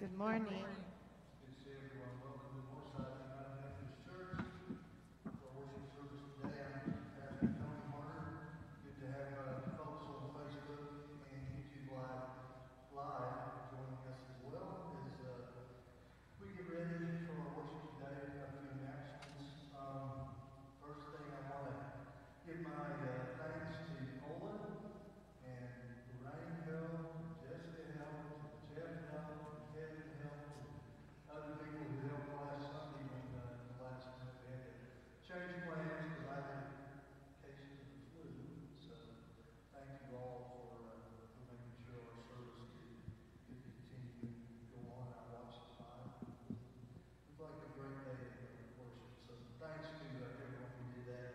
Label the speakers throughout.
Speaker 1: Good morning.
Speaker 2: Good to see everyone. Welcome to Northside United Methodist Church. For our worship service today, I'm Pastor Tony Martin. Good to have folks on Facebook and YouTube live joining us as well as we get ready for our worship today. A few announcements. First thing, I want to give my thanks to Olin and Lorraine Hill, Jessica Hill, Jeff Hill, Kevin Hill, other people who helped last Sunday when the last minute we had to change plans because I had cases of the flu. So thank you all for making sure our service could continue to go on. I watched it live. It was like a great day of worship. So thanks to everyone who did that.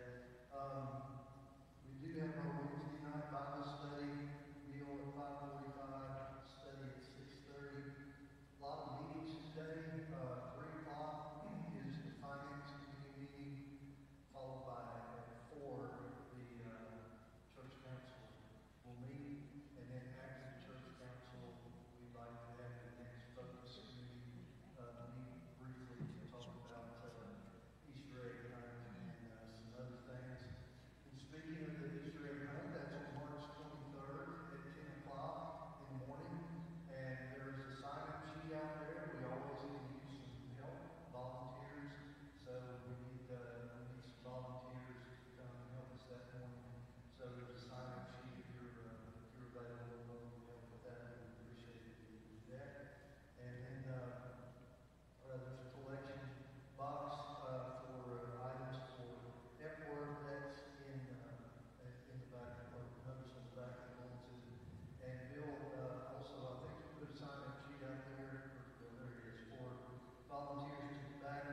Speaker 2: We do have our Wednesday night Bible study meal at 5:45, study at 6:30. A lot of meetings today. 3 o'clock is the Finance Committee meeting, followed by at 4, the Church Council will meet. And then after the Church Council, we'd like to have the next focus committee meet briefly to talk about Easter egg hunt and some other things. And speaking of the Easter egg hunt, that's on March 23rd at 10 o'clock in the morning. And there's a sign-up sheet out there. We always can use some help, volunteers. So we need some volunteers to come and help us that morning. So there's a sign-up sheet if you're available to help with that. We appreciate it if you do that. And then there's a collection box for items for Epworth. That's in the back, or notice on the back of the bulletin. And Bill also, I think, put a sign-up sheet out there. There it is, for volunteers to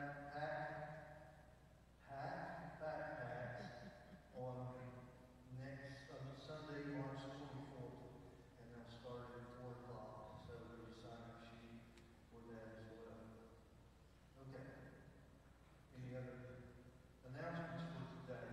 Speaker 2: backpacks on next Sunday, March 24th. And they'll start at 4 o'clock. So there's a sign-up sheet for that as well. Okay. Any other announcements for today?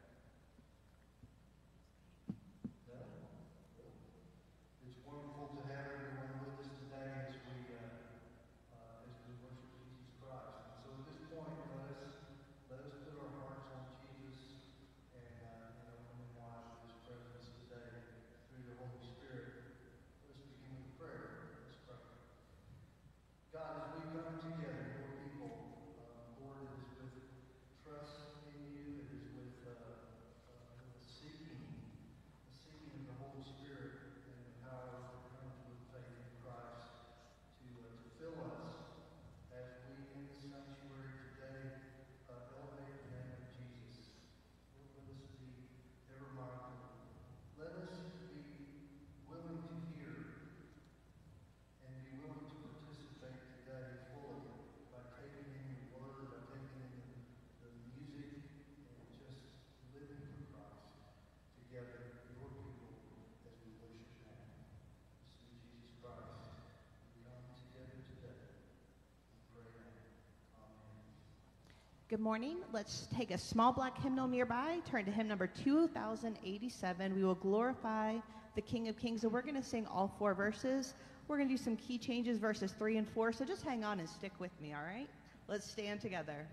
Speaker 2: No? It's wonderful to have everyone with us today as we worship Jesus Christ. And so at this point, let us put our hearts on Jesus and open them wide to His presence today through the Holy Spirit. Let's begin with prayer. Let's pray. God, as we come together, your people, Lord, it is with trust in you. It is with the seeking of the Holy Spirit and the power that comes with faith in Christ to fill us as we in the sanctuary today elevate the name of Jesus. Lord, let us be ever mindful. Let us be willing to hear and be willing to participate today fully by taking in your word, by taking in the music, and just living for Christ together, your people, as we worship now. Through Jesus Christ, we come together today. We pray now. Amen.
Speaker 1: Good morning. Let's take a small black hymnal nearby. Turn to hymn number 2087. We will glorify the King of Kings. And we're going to sing all 4 verses. We're going to do some key changes, verses 3 and 4. So just hang on and stick with me, all right? Let's stand together.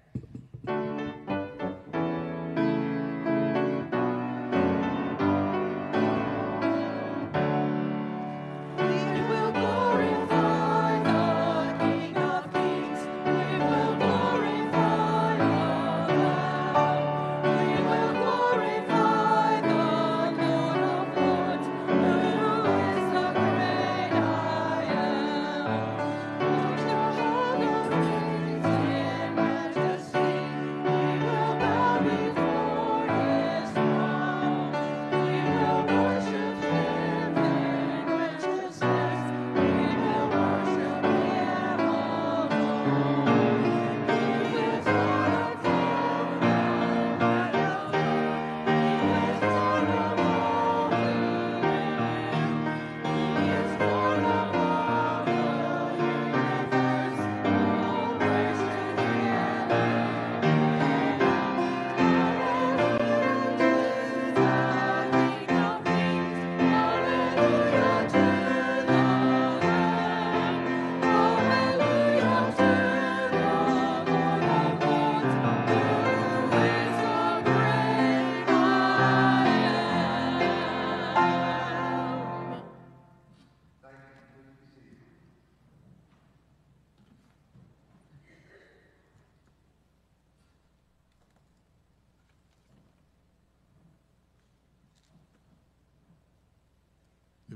Speaker 3: Majesty.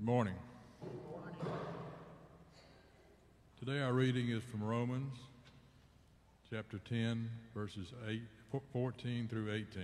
Speaker 3: Good morning. Today our reading is from Romans chapter 10, verses 14 through 18.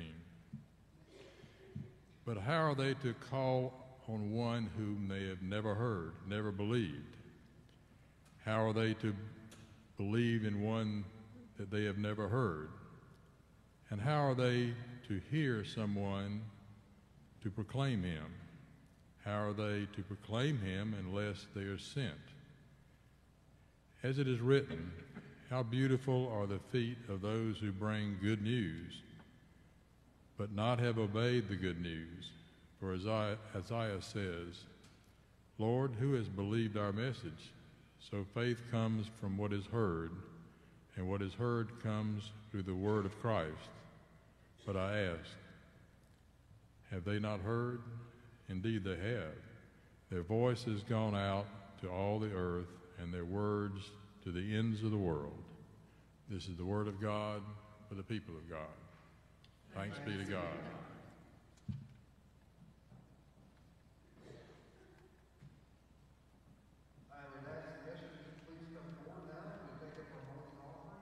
Speaker 3: But how are they to call on one whom they have never heard, never believed? How are they to believe in one that they have never heard? And how are they to hear someone to proclaim him? How are they to proclaim him unless they are sent? As it is written, how beautiful are the feet of those who bring good news, but not have obeyed the good news. For as Isaiah says, Lord, who has believed our message? So faith comes from what is heard, and what is heard comes through the word of Christ. But I ask, have they not heard? Indeed they have. Their voice has gone out to all the earth, and their words to the ends of the world. This is the word of God for the people of God. Thanks be to God.
Speaker 2: I would ask the ushers to please come forward now and we take up our morning offering.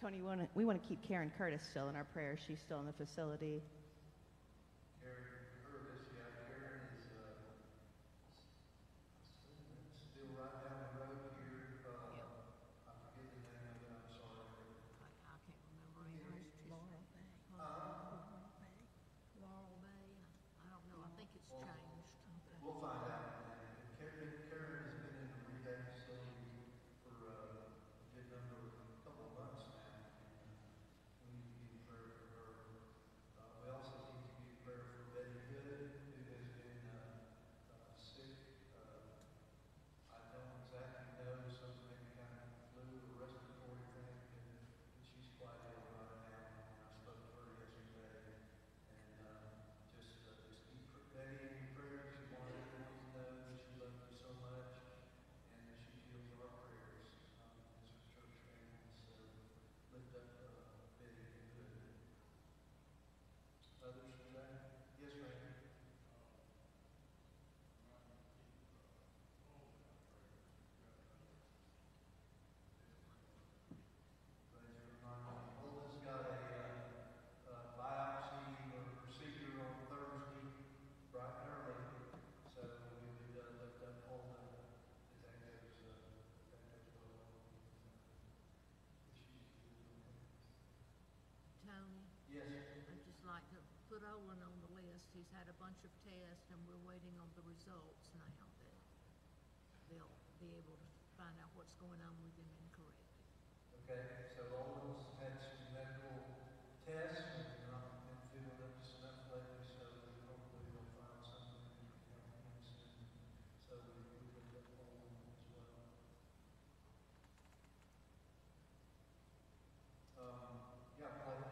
Speaker 1: Tony, we want to keep Karen Curtis still in our prayers. She's still in the facility.
Speaker 2: Karen Curtis, yeah, Karen is still right down the road here. I forget the name of it, I'm sorry.
Speaker 4: I can't remember either. Laurel Bay. Laurel Bay. I don't know. I think it's changed.
Speaker 2: We'll find out. Karen has been in the rehab facility for a good number, a couple of months now. We need to be in prayer for her. We also need to be in prayer for Betty Hood, who has been sick. I don't exactly know, some maybe kind of flu or respiratory thing, but she's quite ill right now. I spoke to her yesterday, and just keep Betty in your prayers. She wanted everyone to know that she loves you so much, and that she feels our prayers as her church family. So lift up Betty Hood. Others today? Yes, Randy. Glad you reminded me. Holden's got a biopsy or procedure on Thursday, bright and early. So we would lift up Holden as that goes well.
Speaker 4: Tony,
Speaker 2: Yes.
Speaker 4: I'd just like to put Olin on the list. He's had a bunch of tests and we're waiting on the results now that they'll be able to find out what's going on with him and correct it.
Speaker 2: Okay, so Olden's had some medical tests and not been feeling up to snuff lately, so hopefully we'll find something that can help him soon. So we lift up Olden as well. Yeah, Clay.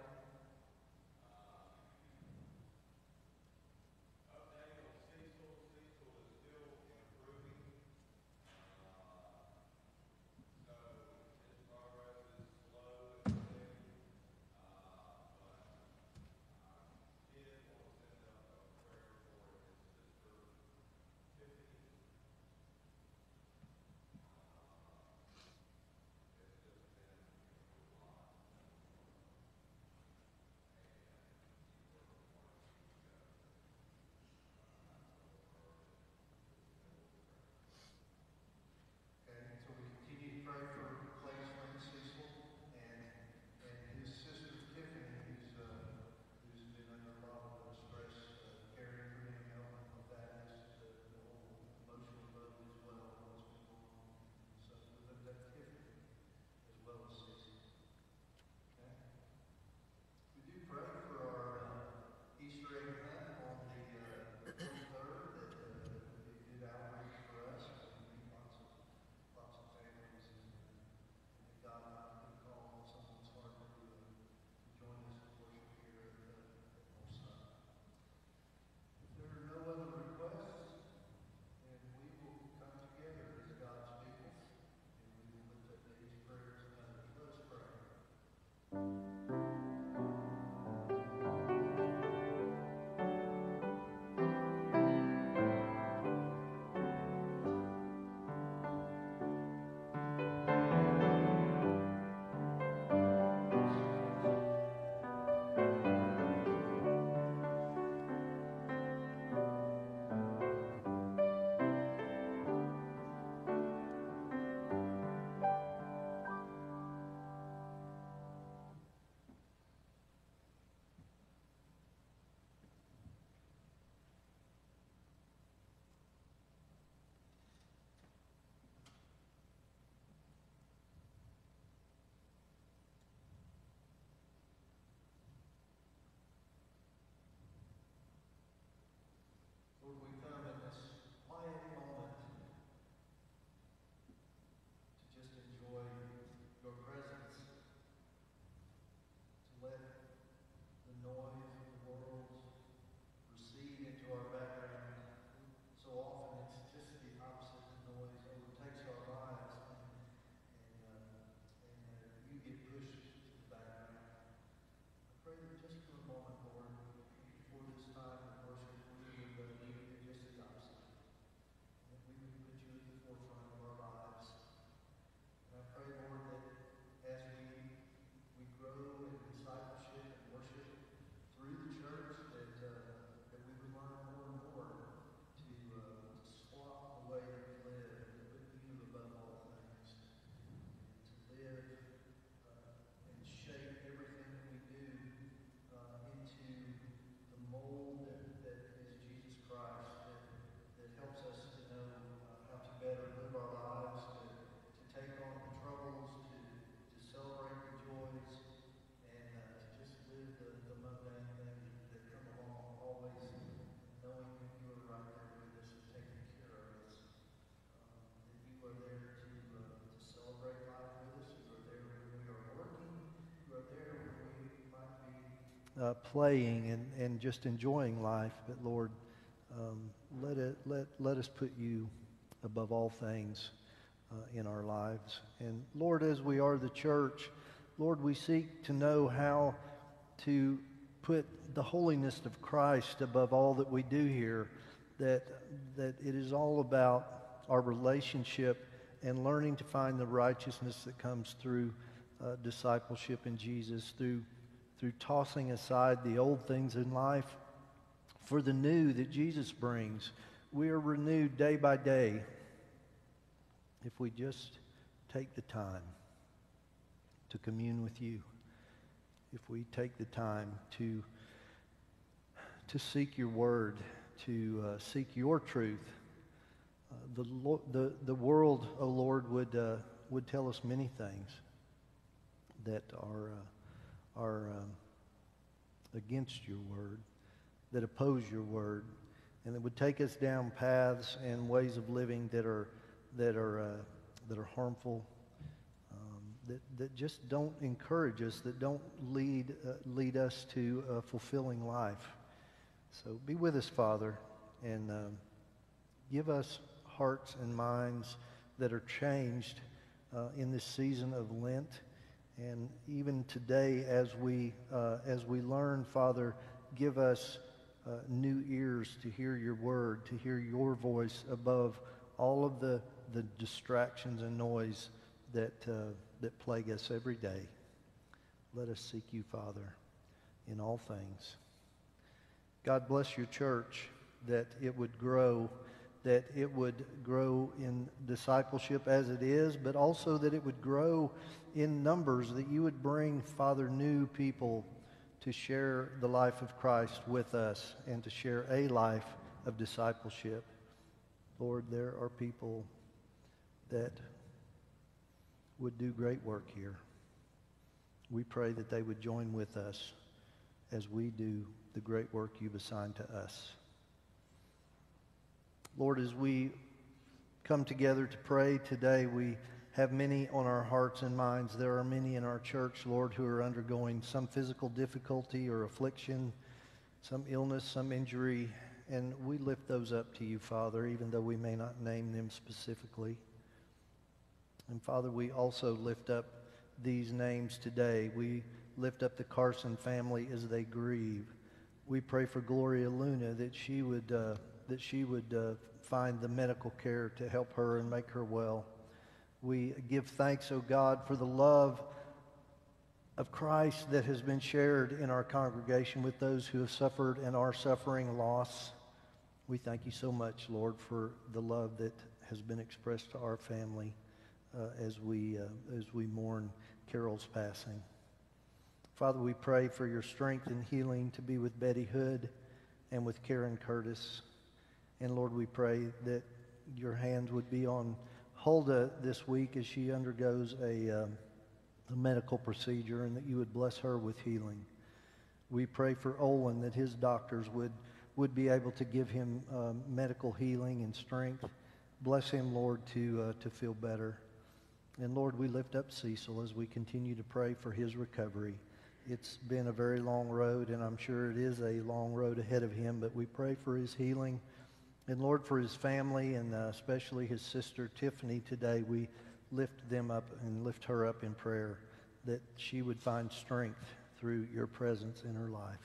Speaker 2: playing and just enjoying life. But Lord, let us put you above all things in our lives. And Lord, as we are the church, Lord, we seek to know how to put the holiness of Christ above all that we do here, that it is all about our relationship and learning to find the righteousness that comes through discipleship in Jesus, through tossing aside the old things in life for the new that Jesus brings. We are renewed day by day if we just take the time to commune with you, if we take the time to seek your word, to seek your truth. The world, O Lord, would tell us many things that are against your word, that oppose your word, and that would take us down paths and ways of living that are harmful, that just don't encourage us, that don't lead us to a fulfilling life. So be with us, Father, and give us hearts and minds that are changed in this season of Lent. And even today, as we learn, Father, give us new ears to hear your word, to hear your voice above all of the distractions and noise that plague us every day. Let us seek you, Father, in all things. God bless your church, that it would grow in discipleship as it is, but also that it would grow in numbers, that you would bring, Father, new people to share the life of Christ with us and to share a life of discipleship. Lord, there are people that would do great work here. We pray that they would join with us as we do the great work you've assigned to us. Lord, as we come together to pray today, we have many on our hearts and minds. There are many in our church, Lord, who are undergoing some physical difficulty or affliction, some illness, some injury, and we lift those up to you, Father, even though we may not name them specifically. And Father, we also lift up these names today. We lift up the Carson family as they grieve. We pray for Gloria Luna, that she would find the medical care to help her and make her well. We give thanks, O God, for the love of Christ that has been shared in our congregation with those who have suffered and are suffering loss. We thank you so much, Lord, for the love that has been expressed to our family as we mourn Carol's passing. Father, we pray for your strength and healing to be with Betty Hood and with Karen Curtis. And Lord, we pray that your hand would be on Hulda this week as she undergoes a medical procedure, and that you would bless her with healing. We pray for Olin, that his doctors would be able to give him medical healing and strength. Bless him, Lord, to feel better. And Lord, we lift up Cecil as we continue to pray for his recovery. It's been a very long road, and I'm sure it is a long road ahead of him, but we pray for his healing. And Lord, for his family, and especially his sister Tiffany today, we lift them up and lift her up in prayer, that she would find strength through your presence in her life.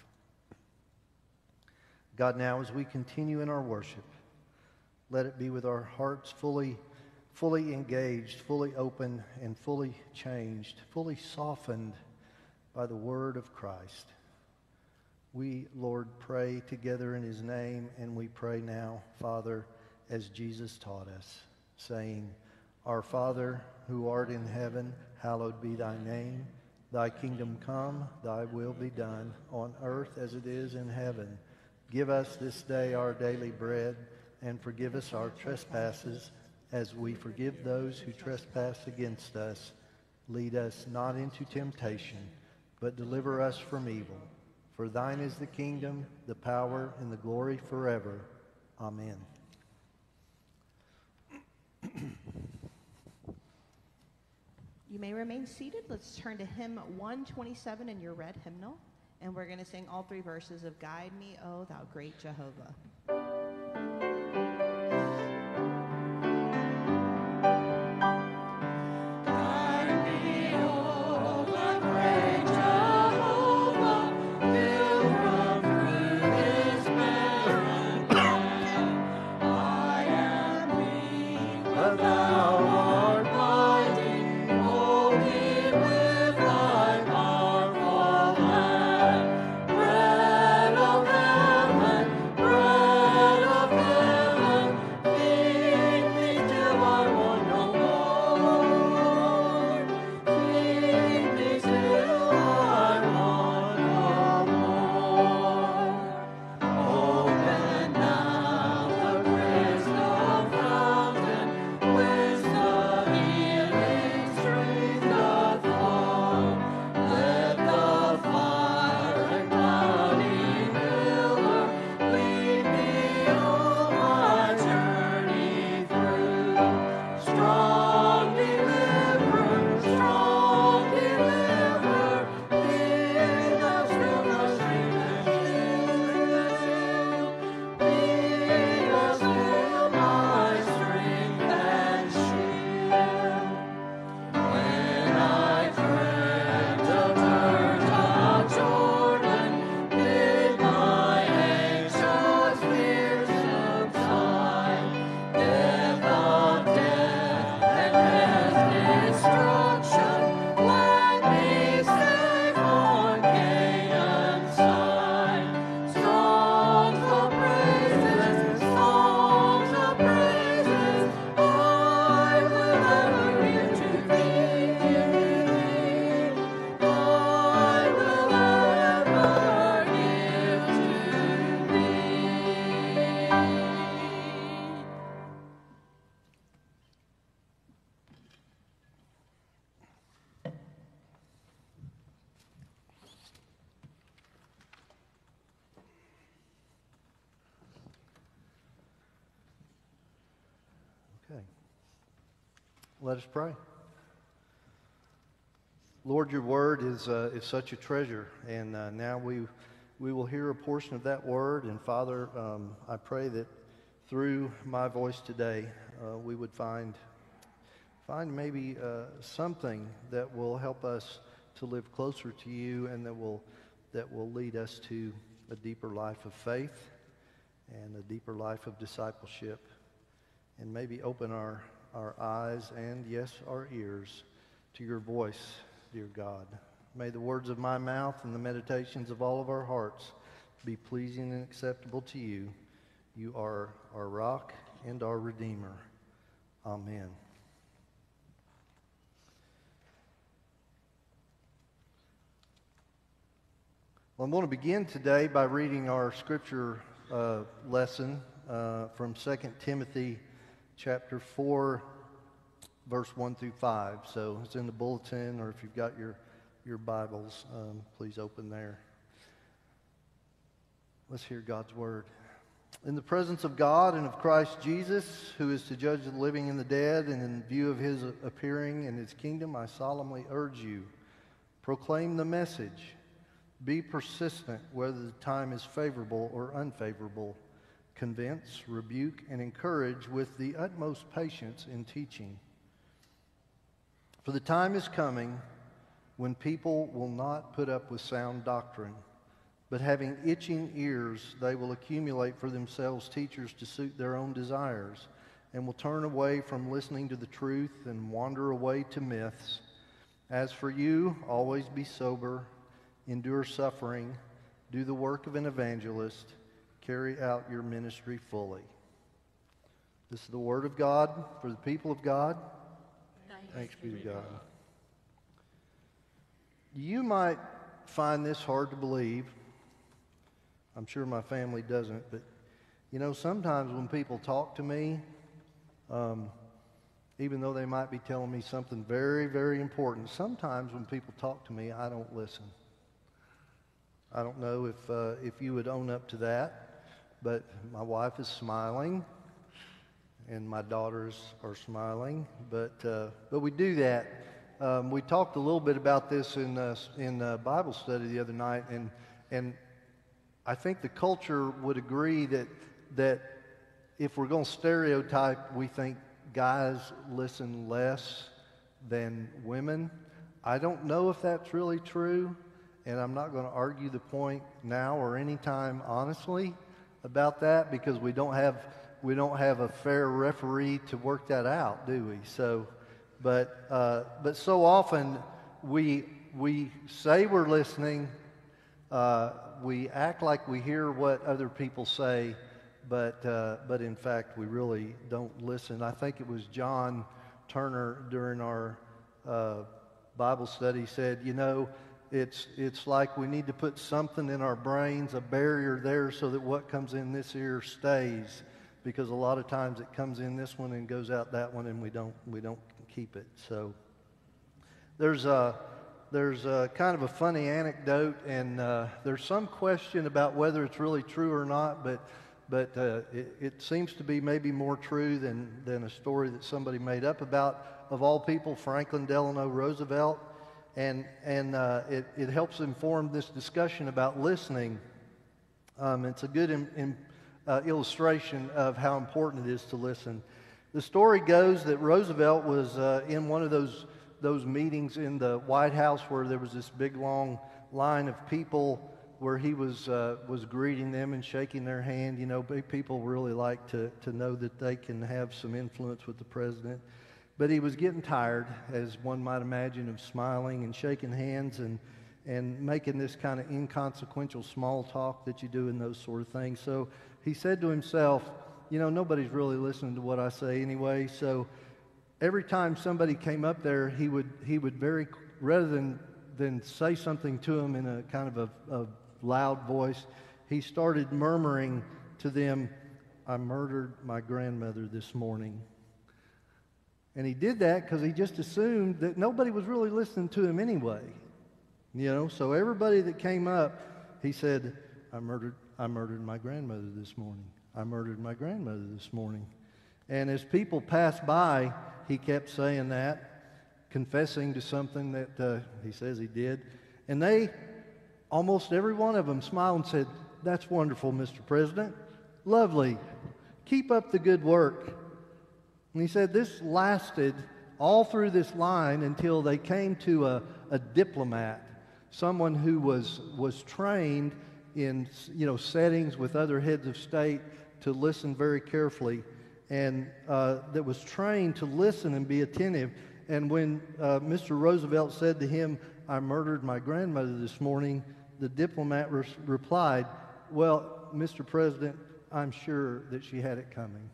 Speaker 2: God, now as we continue in our worship, let it be with our hearts fully engaged, fully open, and fully changed, fully softened by the word of Christ. We, Lord, pray together in his name, and we pray now, Father, as Jesus taught us, saying, Our Father, who art in heaven, hallowed be thy name. Thy kingdom come, thy will be done, on earth as it is in heaven. Give us this day our daily bread, and forgive us our trespasses, as we forgive those who trespass against us. Lead us not into temptation, but deliver us from evil. For thine is the kingdom, the power, and the glory forever. Amen.
Speaker 1: You may remain seated. Let's turn to hymn 127 in your red hymnal. And we're going to sing all three verses of Guide Me, O Thou Great Jehovah.
Speaker 2: Okay. Let us pray. Lord, your word is such a treasure, and now we will hear a portion of that word. And Father, I pray that through my voice today, we would find maybe something that will help us to live closer to you, and that will lead us to a deeper life of faith and a deeper life of discipleship, and maybe open our eyes and, yes, our ears to your voice, dear God. May the words of my mouth and the meditations of all of our hearts be pleasing and acceptable to you. You are our rock and our Redeemer. Amen. Well, I'm going to begin today by reading our scripture lesson from 2 Timothy chapter 4, verse 1 through 5. So it's in the bulletin, or if you've got your Bibles, please open there. Let's hear God's word. In the presence of God and of Christ Jesus, who is to judge the living and the dead, and in view of his appearing in his kingdom, I solemnly urge you, proclaim the message. Be persistent, whether the time is favorable or unfavorable. Convince, rebuke, and encourage with the utmost patience in teaching. For the time is coming when people will not put up with sound doctrine, but having itching ears, they will accumulate for themselves teachers to suit their own desires, and will turn away from listening to the truth and wander away to myths. As for you, always be sober, endure suffering, do the work of an evangelist, carry out your ministry fully. This is the word of God for the people of God. Thanks be to God. You might find this hard to believe. I'm sure my family doesn't, but you know, sometimes when people talk to me, even though they might be telling me something very, very important, sometimes when people talk to me, I don't listen. I don't know if you would own up to that, but my wife is smiling, and my daughters are smiling, but we do that we talked a little bit about this in Bible study the other night, and I think the culture would agree that if we're going to stereotype, we think guys listen less than women. I don't know if that's really true, and I'm not going to argue the point now or anytime honestly about that, because we don't have a fair referee to work that out, do we? So, but so often we say we're listening, we act like we hear what other people say, but in fact we really don't listen. I think it was John Turner during our Bible study said, it's like we need to put something in our brains, a barrier there, so that what comes in this ear stays, because a lot of times it comes in this one and goes out that one, and we don't keep it. So there's a kind of a funny anecdote, and there's some question about whether it's really true or not, but it seems to be maybe more true than a story that somebody made up about, of all people, Franklin Delano Roosevelt. And it helps inform this discussion about listening. It's a good illustration of how important it is to listen. The story goes that Roosevelt was in one of those meetings in the White House where there was this big long line of people where he was greeting them and shaking their hand. People really like to know that they can have some influence with the president. But he was getting tired, as one might imagine, of smiling and shaking hands and making this kind of inconsequential small talk that you do in those sort of things. So he said to himself, nobody's really listening to what I say anyway. So every time somebody came up there, he would rather than say something to him in a kind of a loud voice, he started murmuring to them, "I murdered my grandmother this morning." And he did that because he just assumed that nobody was really listening to him anyway. So everybody that came up, he said, I murdered my grandmother this morning. I murdered my grandmother this morning. And as people passed by, he kept saying that, confessing to something that he says he did. And almost every one of them smiled and said, "That's wonderful, Mr. President. Lovely. Keep up the good work." And he said this lasted all through this line until they came to a diplomat, someone who was trained in settings with other heads of state to listen very carefully, and that was trained to listen and be attentive. And when Mr. Roosevelt said to him, "I murdered my grandmother this morning," the diplomat replied, "Well, Mr. President, I'm sure that she had it coming."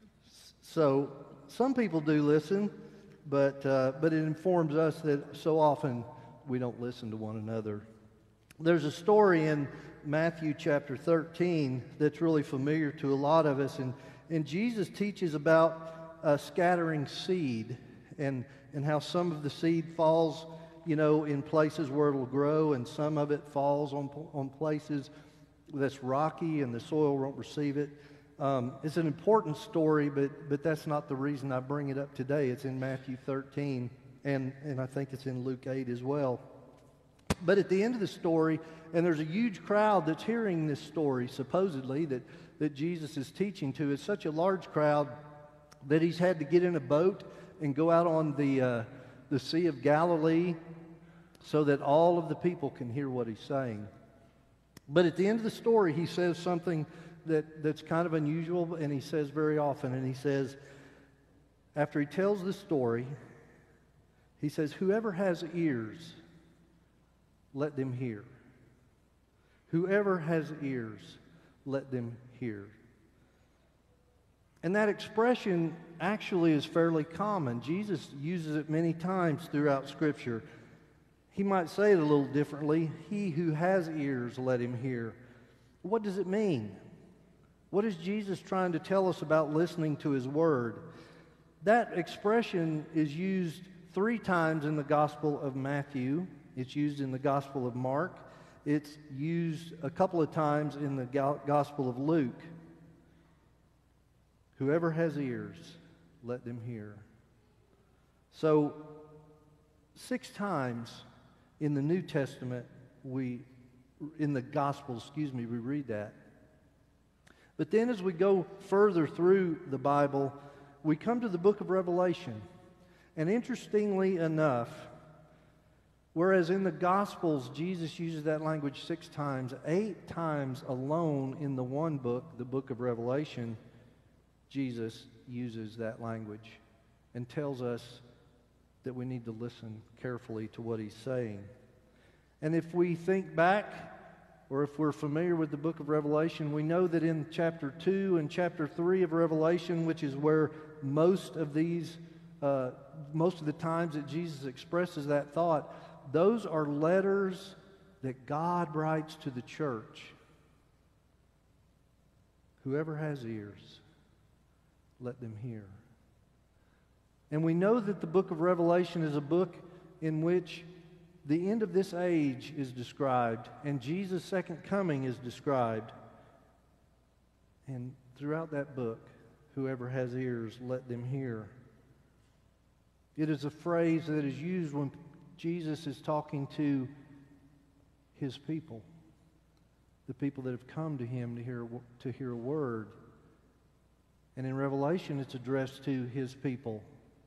Speaker 2: So some people do listen, but it informs us that so often we don't listen to one another. There's a story in Matthew chapter 13 that's really familiar to a lot of us, and Jesus teaches about scattering seed and how some of the seed falls, in places where it'll grow, and some of it falls on places that's rocky and the soil won't receive it. It's an important story, but that's not the reason I bring it up today. It's in Matthew 13, and I think it's in Luke 8 as well. But at the end of the story, and there's a huge crowd that's hearing this story, supposedly, that Jesus is teaching to. It's such a large crowd that he's had to get in a boat and go out on the Sea of Galilee so that all of the people can hear what he's saying. But at the end of the story, he says something that's kind of unusual, and he says very often, and he says, after he tells the story, he says, "Whoever has ears, let them hear. Whoever has ears, let them hear." And that expression actually is fairly common. Jesus uses it many times throughout Scripture. He might say it a little differently. "He who has ears, let him hear." What does it mean? What is Jesus trying to tell us about listening to his word? That expression is used 3 times in the Gospel of Matthew. It's used in the Gospel of Mark. It's used a couple of times in the Gospel of Luke. Whoever has ears, let them hear. So 6 times in the New Testament, in the Gospels, we read that. But then as we go further through the Bible, we come to the book of Revelation. And interestingly enough, whereas in the Gospels, Jesus uses that language 6 times, 8 times alone in the one book, the book of Revelation, Jesus uses that language and tells us that we need to listen carefully to what he's saying. And if we think back, or if we're familiar with the book of Revelation, we know that in chapter 2 and chapter 3 of Revelation, which is where most of the times that Jesus expresses that thought, those are letters that God writes to the church. Whoever has ears, let them hear. And we know that the book of Revelation is a book in which the end of this age is described and Jesus' second coming is described. And throughout that book, whoever has ears, let them hear. It is a phrase that is used when Jesus is talking to his people, the people that have come to him to hear a word. And in Revelation, it's addressed to his people.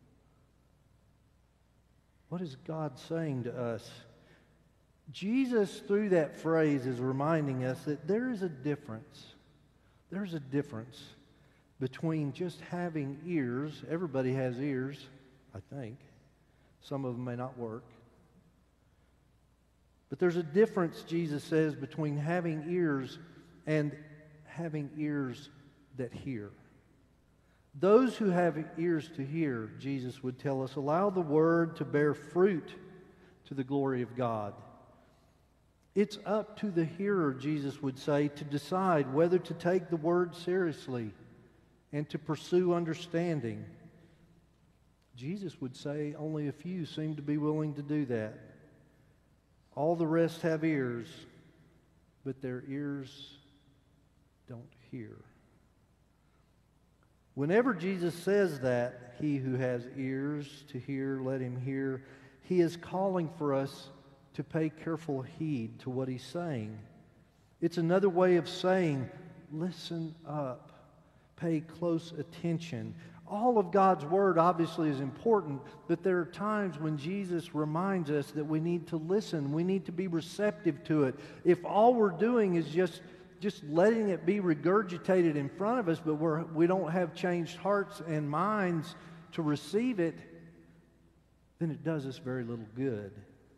Speaker 2: What is God saying to us? Jesus, through that phrase, is reminding us that there is a difference. There's a difference between just having ears. Everybody has ears, I think. Some of them may not work. But there's a difference, Jesus says, between having ears and having ears that hear. Those who have ears to hear, Jesus would tell us, allow the word to bear fruit to the glory of God. It's up to the hearer, Jesus would say, to decide whether to take the word seriously and to pursue understanding. Jesus would say only a few seem to be willing to do that. All the rest have ears, but their ears don't hear. Whenever Jesus says that, he who has ears to hear, let him hear, he is calling for us to pay careful heed to what he's saying. It's another way of saying, listen up, pay close attention. All of God's Word obviously is important, but there are times when Jesus reminds us that we need to listen. We need to be receptive to it. If all we're doing is just letting it be regurgitated in front of us, but we don't have changed hearts and minds to receive it, then it does us very little good.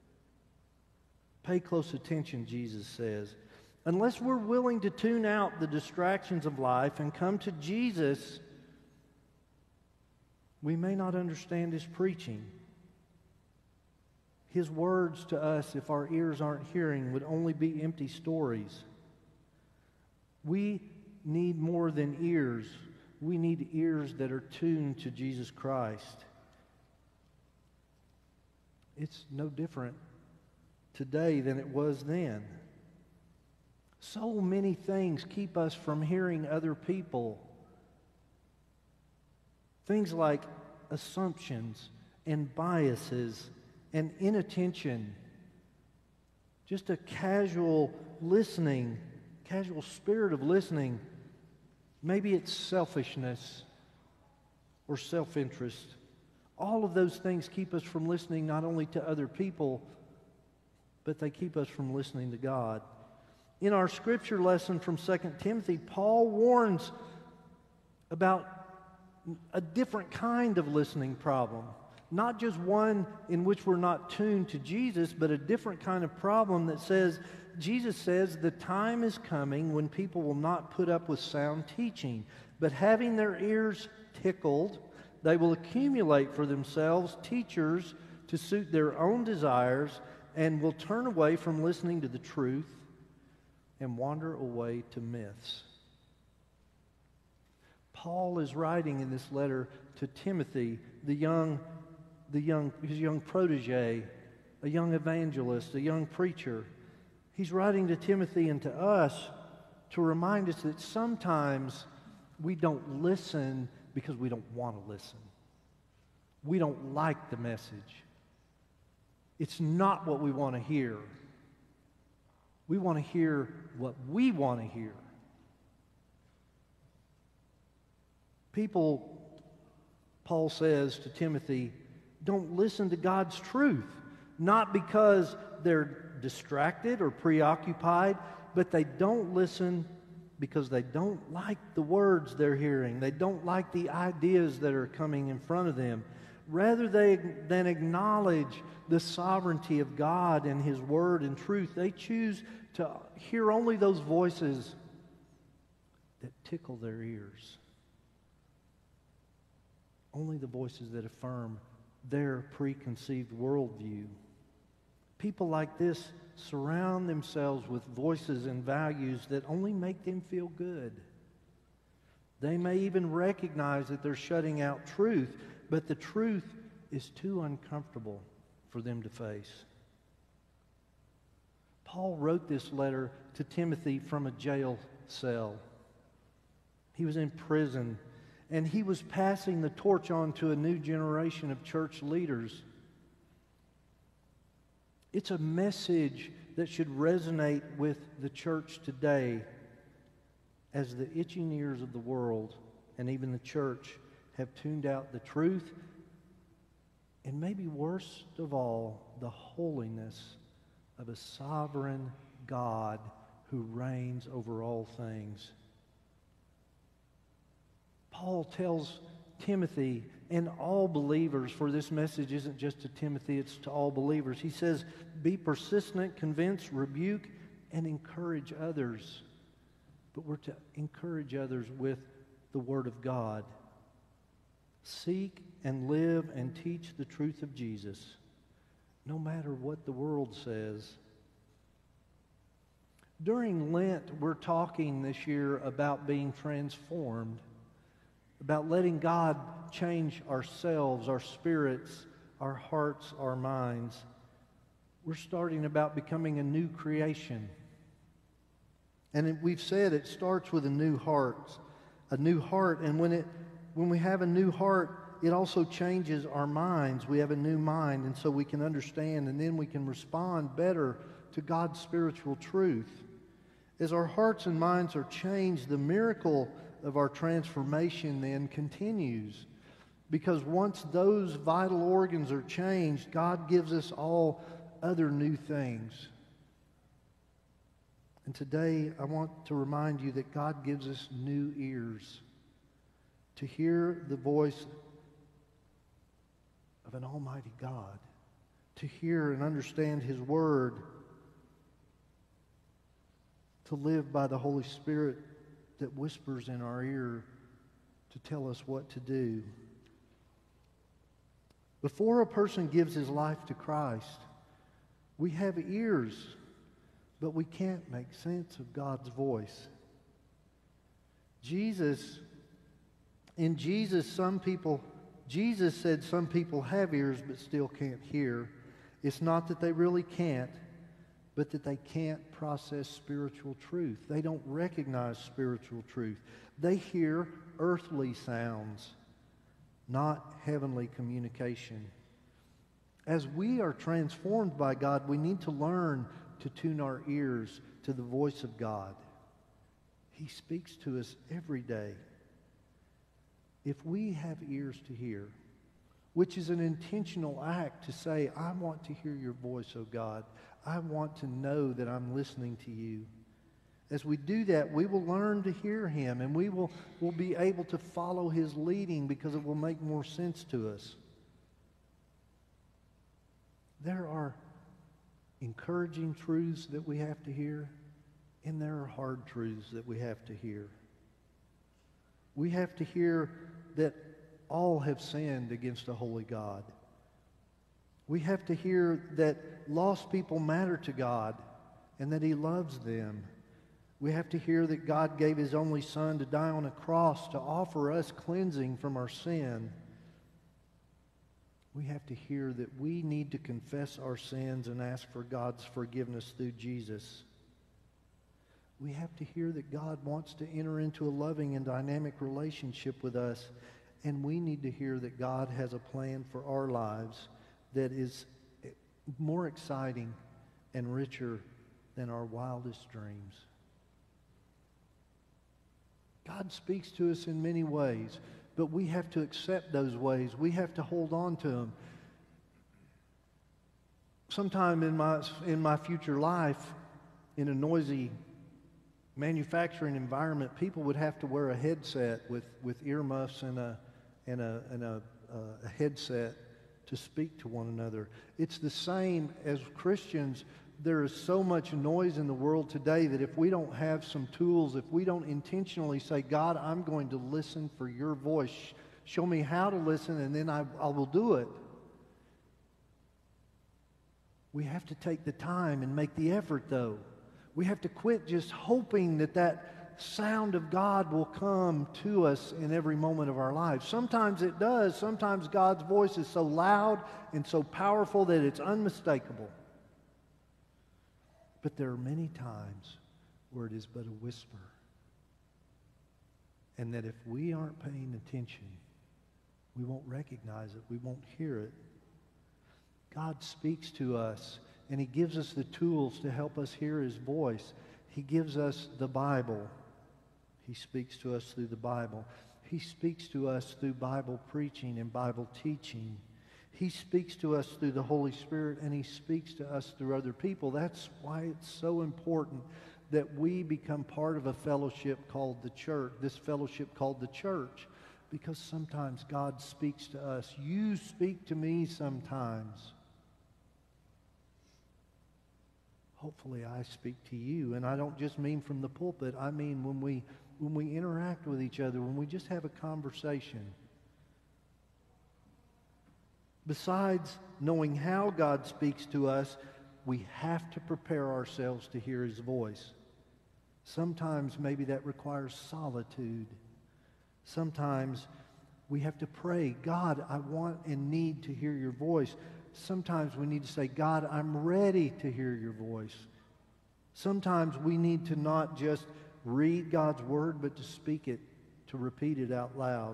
Speaker 2: Pay close attention, Jesus says. Unless we're willing to tune out the distractions of life and come to Jesus, we may not understand his preaching. His words to us, if our ears aren't hearing, would only be empty stories. We need more than ears. We need ears that are tuned to Jesus Christ. It's no different today than it was then. So many things keep us from hearing other people. Things like assumptions and biases and inattention. Just a casual listening, casual spirit of listening. Maybe it's selfishness or self-interest. All of those things keep us from listening not only to other people, but they keep us from listening to God. In our scripture lesson from 2 Timothy, Paul warns about a different kind of listening problem. Not just one in which we're not tuned to Jesus, but a different kind of problem that says, Jesus says, the time is coming when people will not put up with sound teaching, but having their ears tickled, they will accumulate for themselves teachers to suit their own desires and will turn away from listening to the truth and wander away to myths. Paul is writing in this letter to Timothy, his young protege, a young evangelist, a young preacher. He's writing to Timothy and to us to remind us that sometimes we don't listen because we don't want to listen. We don't like the message.
Speaker 5: It's not what we want to hear. We want to hear what we want to hear. People, Paul says to Timothy, don't listen to God's truth, not because they're distracted or preoccupied, but they don't listen because they don't like the words they're hearing. They don't like the ideas that are coming in front of them. Rather than acknowledge the sovereignty of God and His Word and truth, they choose to hear only those voices that tickle their ears. Only the voices that affirm their preconceived worldview. People like this surround themselves with voices and values that only make them feel good. They may even recognize that they're shutting out truth, but the truth is too uncomfortable for them to face. Paul wrote this letter to Timothy from a jail cell. He was in prison, and he was passing the torch on to a new generation of church leaders. It's a message that should resonate with the church today as the itching ears of the world and even the church have tuned out the truth and maybe worst of all, the holiness of a sovereign God who reigns over all things. Paul tells Timothy and all believers, for this message isn't just to Timothy, it's to all believers. He says, be persistent, convince, rebuke, and encourage others. But we're to encourage others with the Word of God. Seek and live and teach the truth of Jesus, no matter what the world says. During Lent, we're talking this year about being transformed, about letting God change ourselves, our spirits, our hearts, our minds. We're starting about becoming a new creation. And we've said it starts with a new heart. A new heart. And when we have a new heart, it also changes our minds. We have a new mind, and so we can understand, and then we can respond better to God's spiritual truth. As our hearts and minds are changed, the miracle of our transformation then continues. Because once those vital organs are changed, God gives us all other new things. And today I want to remind you that God gives us new ears to hear the voice of an almighty God, to hear and understand His Word, to live by the Holy Spirit that whispers in our ear to tell us what to do. Before a person gives his life to Christ, we have ears, but we can't make sense of God's voice. Jesus said some people have ears but still can't hear. It's not that they really can't, but that they can't process spiritual truth. They don't recognize spiritual truth. They hear earthly sounds, not heavenly communication. As we are transformed by God, we need to learn to tune our ears to the voice of God. He speaks to us every day. If we have ears to hear, which is an intentional act to say, I want to hear your voice, O God. I want to know that I'm listening to you. As we do that, we will learn to hear Him, and we'll be able to follow His leading because it will make more sense to us. There are encouraging truths that we have to hear, and there are hard truths that we have to hear. We have to hear that all have sinned against a holy God. We have to hear that lost people matter to God and that He loves them. We have to hear that God gave His only Son to die on a cross to offer us cleansing from our sin. We have to hear that we need to confess our sins and ask for God's forgiveness through Jesus. We have to hear that God wants to enter into a loving and dynamic relationship with us, and we need to hear that God has a plan for our lives that is more exciting and richer than our wildest dreams. God speaks to us in many ways, but we have to accept those ways. We have to hold on to them. Sometime in my future life, in a noisy manufacturing environment, people would have to wear a headset with earmuffs and a headset to speak to one another. It's the same as Christians. There is so much noise in the world today that if we don't have some tools, if we don't intentionally say, God, I'm going to listen for your voice, show me how to listen, and then I will do it. We have to take the time and make the effort, though. We have to quit just hoping that sound of God will come to us in every moment of our lives. Sometimes it does. Sometimes God's voice is so loud and so powerful that it's unmistakable. But there are many times where it is but a whisper. And that if we aren't paying attention, we won't recognize it. We won't hear it. God speaks to us, and He gives us the tools to help us hear His voice. He gives us the Bible. He speaks to us through the Bible. He speaks to us through Bible preaching and Bible teaching. He speaks to us through the Holy Spirit, and He speaks to us through other people. That's why it's so important that we become part of a fellowship called the church, this fellowship called the church, because sometimes God speaks to us. You speak to me sometimes. Hopefully I speak to you. And I don't just mean from the pulpit. I mean when we interact with each other, when we just have a conversation. Besides knowing how God speaks to us, we have to prepare ourselves to hear His voice. Sometimes maybe that requires solitude. Sometimes we have to pray, God, I want and need to hear your voice. Sometimes we need to say, God, I'm ready to hear your voice. Sometimes we need to not just read God's word, but to speak it, to repeat it out loud.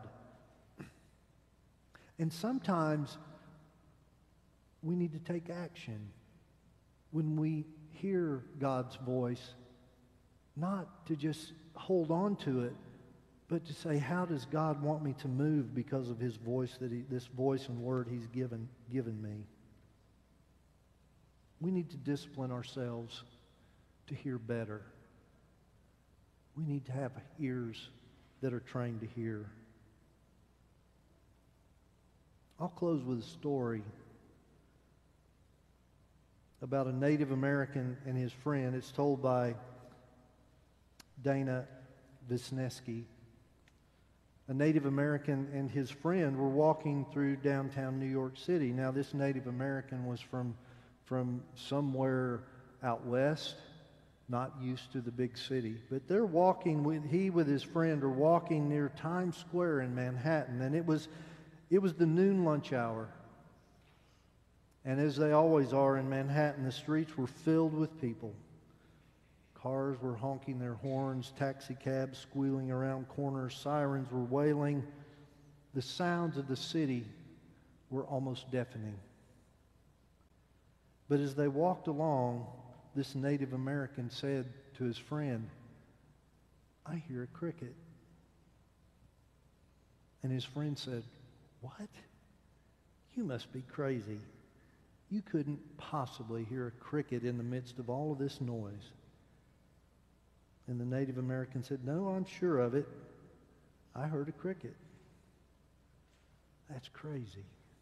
Speaker 5: And sometimes we need to take action when we hear God's voice, not to just hold on to it, but to say, how does God want me to move because of His voice, this voice and word He's given me? We need to discipline ourselves to hear better. We need to have ears that are trained to hear. I'll close with a story about a Native American and his friend. It's told by Dana Wisniewski. A Native American and his friend were walking through downtown New York City. Now, this Native American was from somewhere out west, not used to the big city. But they're walking, he with his friend are walking near Times Square in Manhattan, and it was the noon lunch hour. And as they always are in Manhattan, the streets were filled with people. Cars were honking their horns, taxi cabs squealing around corners, sirens were wailing. The sounds of the city were almost deafening. But as they walked along, this Native American said to his friend, I hear a cricket. And his friend said, what? You must be crazy. You couldn't possibly hear a cricket in the midst of all of this noise. And the Native American said, no, I'm sure of it. I heard a cricket. That's crazy.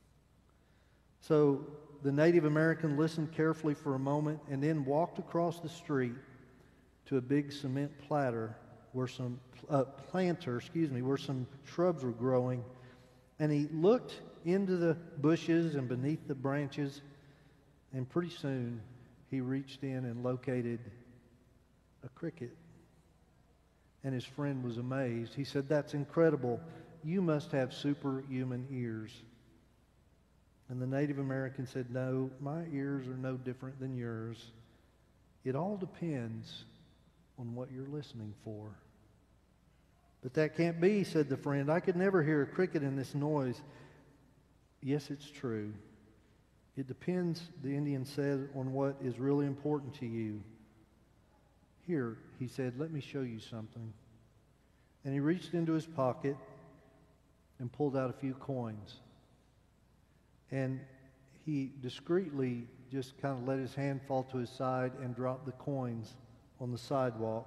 Speaker 5: So the Native American listened carefully for a moment and then walked across the street to a big cement planter where some shrubs were growing. And he looked into the bushes and beneath the branches, and pretty soon he reached in and located a cricket. And his friend was amazed. He said, that's incredible. You must have superhuman ears. And the Native American said, no, my ears are no different than yours. It all depends on what you're listening for. But that can't be, said the friend. I could never hear a cricket in this noise. Yes, it's true. It depends, the Indian said, on what is really important to you. Here, he said, let me show you something. And he reached into his pocket and pulled out a few coins. And he discreetly just kind of let his hand fall to his side and dropped the coins on the sidewalk.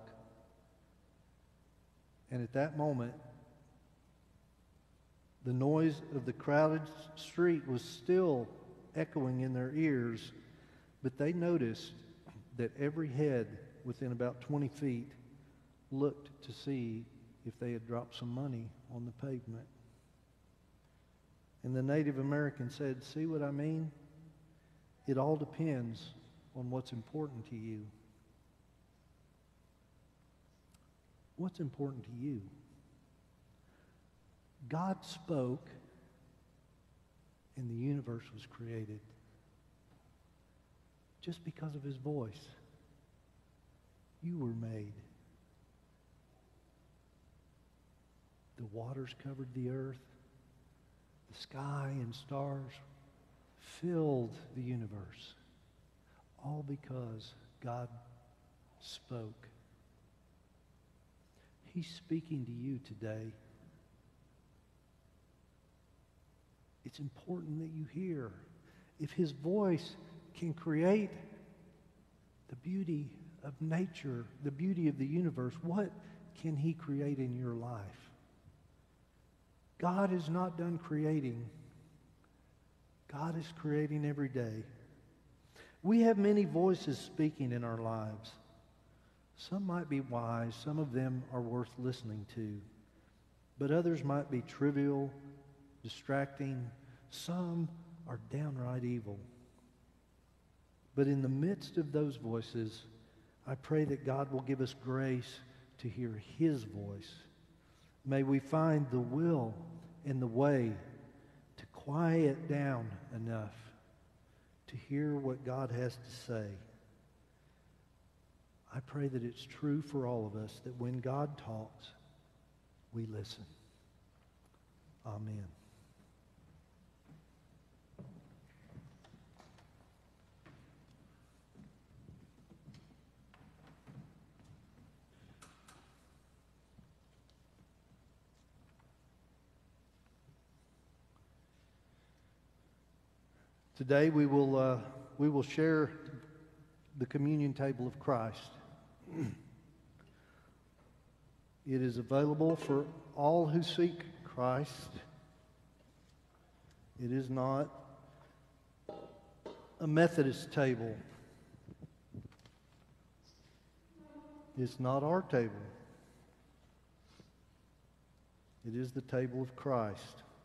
Speaker 5: And at that moment, the noise of the crowded street was still echoing in their ears, but they noticed that every head within about 20 feet looked to see if they had dropped some money on the pavement. And the Native American said, see what I mean? It all depends on what's important to you. What's important to you? God spoke, and the universe was created just because of his voice. You were made. The waters covered the earth. The sky and stars filled the universe. All because God spoke. He's speaking to you today. It's important that you hear. If his voice can create the beauty of nature, the beauty of the universe, what can he create in your life? God is not done creating. God is creating every day. We have many voices speaking in our lives. Some might be wise, some of them are worth listening to, but others might be trivial, distracting. Some are downright evil. But in the midst of those voices, I pray that God will give us grace to hear his voice. May we find the will and the way to quiet down enough to hear what God has to say. I pray that it's true for all of us that when God talks, we listen. Amen. Today we will share the communion table of Christ. It is available for all who seek Christ. It is not a Methodist table. It's not our table. It is the table of Christ.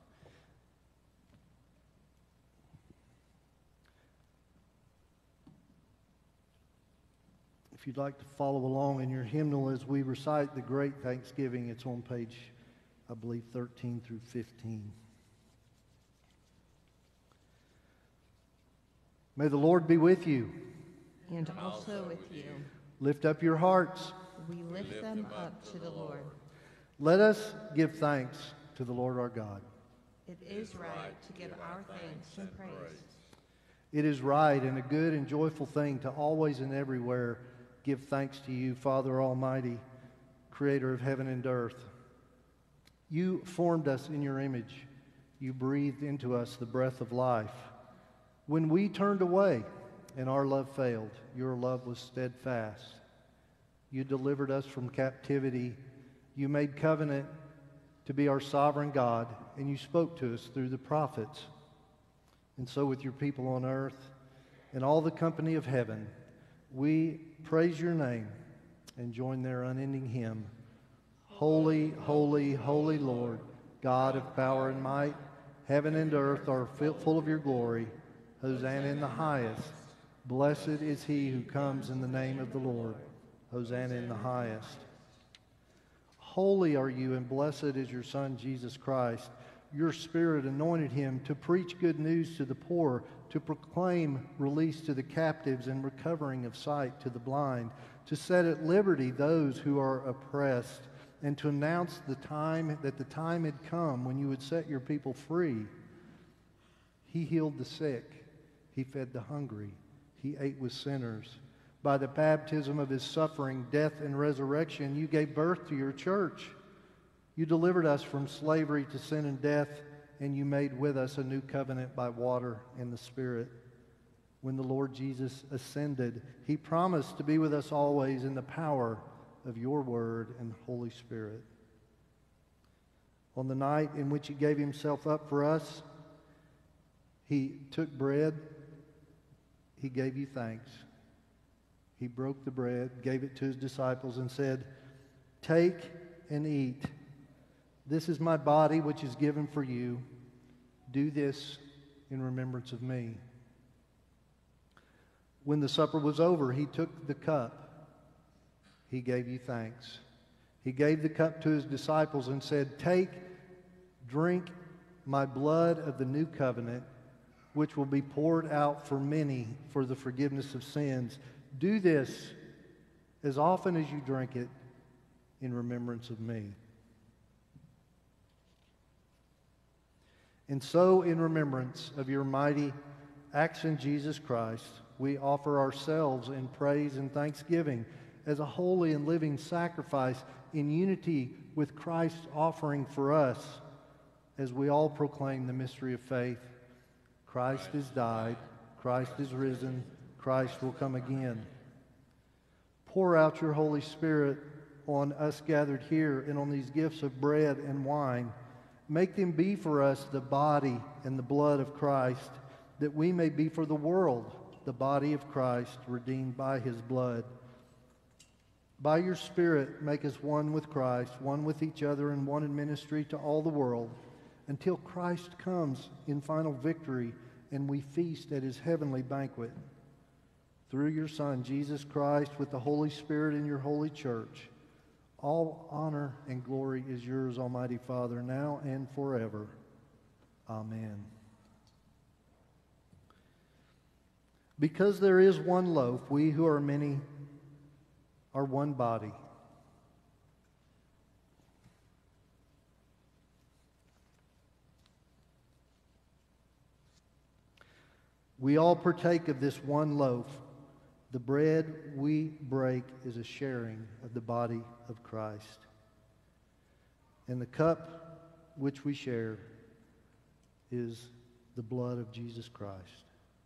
Speaker 5: If you'd like to follow along in your hymnal as we recite the Great Thanksgiving, it's on page, I believe, 13 through 15. May the Lord be with you.
Speaker 1: And also with you.
Speaker 5: Lift up your hearts.
Speaker 1: We lift them up to the Lord.
Speaker 5: Let us give thanks to the Lord our God.
Speaker 1: It is right to give our thanks and praise.
Speaker 5: It is right and a good and joyful thing to always and everywhere give thanks to you, Father Almighty, creator of heaven and earth. You formed us in your image. You breathed into us the breath of life. When we turned away and our love failed, your love was steadfast. You delivered us from captivity. You made covenant to be our sovereign God, and you spoke to us through the prophets. And so with your people on earth and all the company of heaven, we praise your name and join their unending hymn. Holy, holy, holy Lord, God of power and might, heaven and earth are full of your glory. Hosanna in the highest. Blessed is he who comes in the name of the Lord. Hosanna in the highest. Holy are you, and blessed is your Son, Jesus Christ. Your Spirit anointed him to preach good news to the poor, to proclaim release to the captives and recovering of sight to the blind, to set at liberty those who are oppressed, and to announce that the time had come when you would set your people free. He healed the sick. He fed the hungry. He ate with sinners. By the baptism of his suffering, death, and resurrection, you gave birth to your church. You delivered us from slavery to sin and death, and you made with us a new covenant by water and the Spirit. When the Lord Jesus ascended, he promised to be with us always in the power of your word and Holy Spirit. On the night in which he gave himself up for us, he took bread. He gave you thanks. He broke the bread, gave it to his disciples, and said, "Take and eat. This is my body, which is given for you. Do this in remembrance of me." When the supper was over, he took the cup. He gave you thanks. He gave the cup to his disciples and said, "Take, drink my blood of the new covenant, which will be poured out for many for the forgiveness of sins. Do this as often as you drink it in remembrance of me." And so, in remembrance of your mighty acts in Jesus Christ, we offer ourselves in praise and thanksgiving as a holy and living sacrifice in unity with Christ's offering for us, as we all proclaim the mystery of faith. Christ has died, Christ is risen, Christ will come again. Pour out your Holy Spirit on us gathered here and on these gifts of bread and wine. Make them be for us the body and the blood of Christ, that we may be for the world the body of Christ, redeemed by his blood. By your Spirit, make us one with Christ, one with each other, and one in ministry to all the world, until Christ comes in final victory and we feast at his heavenly banquet. Through your Son, Jesus Christ, with the Holy Spirit in your holy church, all honor and glory is yours, Almighty Father, now and forever. Amen. Because there is one loaf, we who are many are one body. We all partake of this one loaf. The bread we break is a sharing of the body of Christ. And the cup which we share is the blood of Jesus Christ.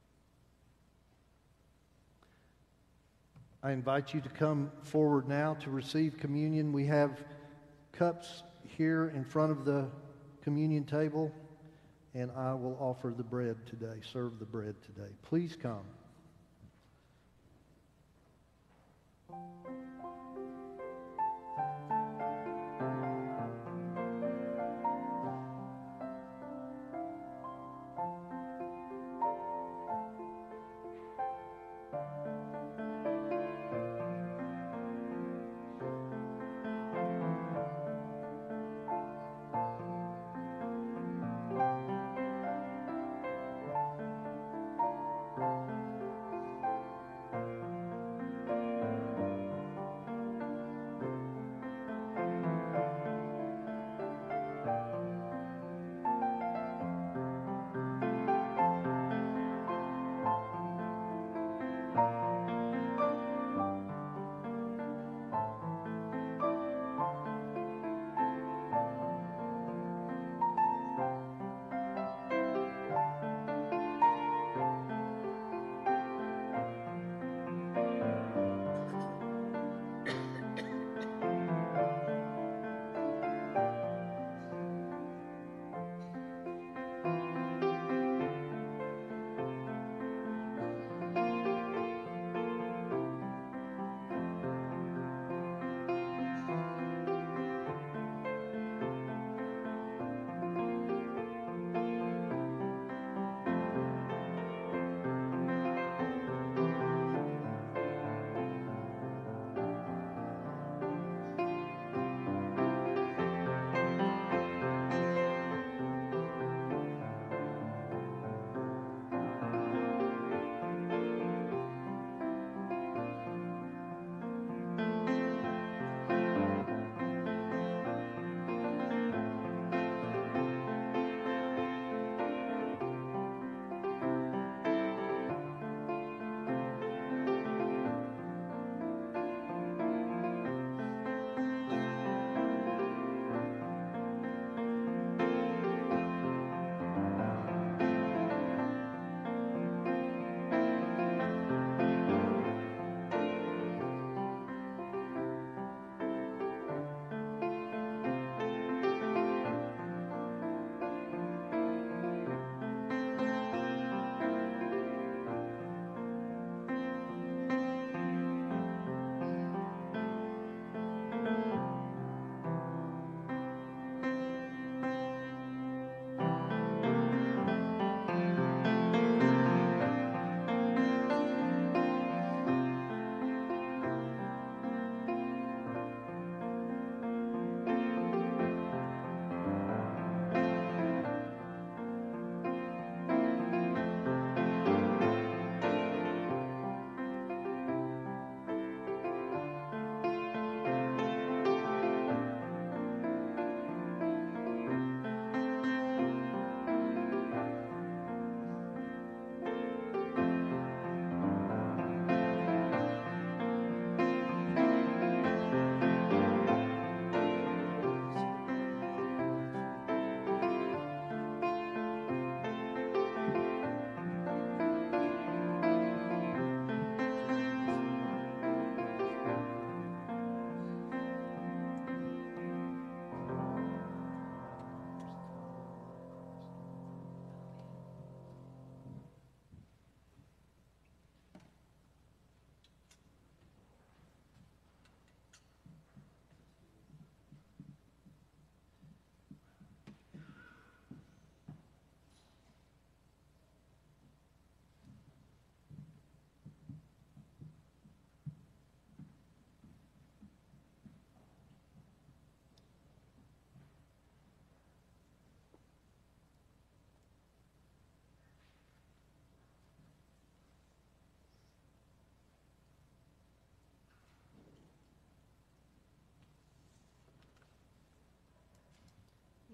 Speaker 5: I invite you to come forward now to receive communion. We have cups here in front of the communion table, and I will offer the bread today, serve the bread today. Please come.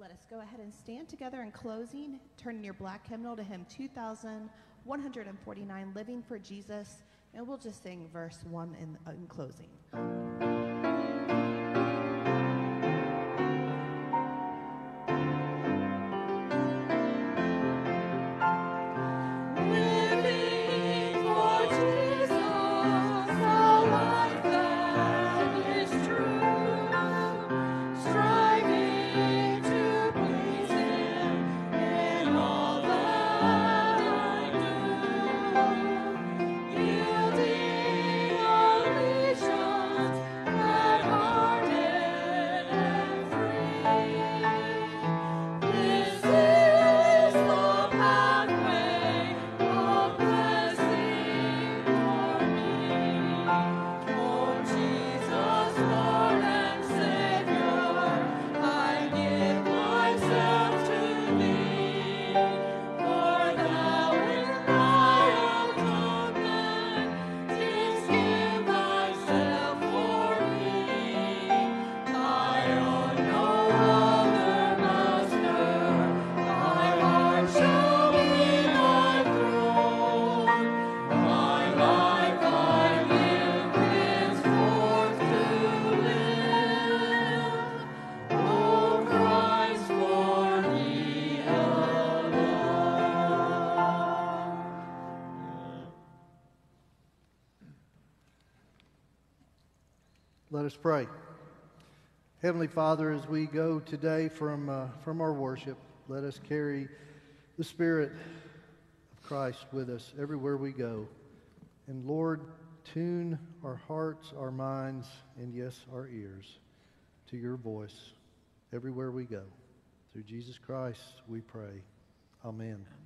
Speaker 1: Let us go ahead and stand together in closing. Turn in your black hymnal to hymn 2149, Living for Jesus, and we'll just sing verse 1 in closing.
Speaker 5: Let us pray. Heavenly Father, as we go today from our worship, let us carry the Spirit of Christ with us everywhere we go. And Lord, tune our hearts, our minds, and yes, our ears to your voice everywhere we go. Through Jesus Christ we pray. Amen.